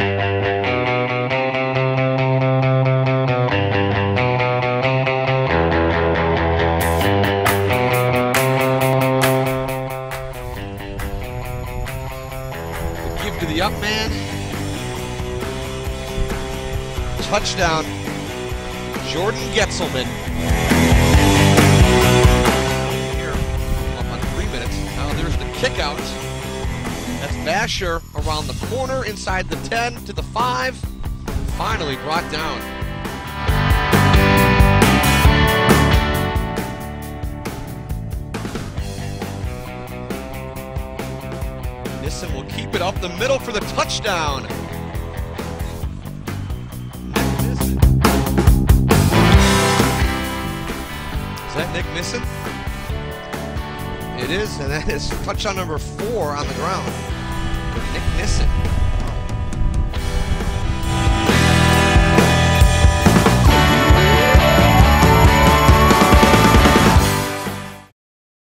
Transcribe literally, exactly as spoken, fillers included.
Give to the up man. Touchdown, Jordan Getzelman. Here, up on three minutes. Now there's the kick out. That's Basher around the corner, inside the ten to the five. Finally brought down. Nissen will keep it up the middle for the touchdown. Is that Nick Nissen? It is, and that is touchdown number four on the ground for Nick Nissen.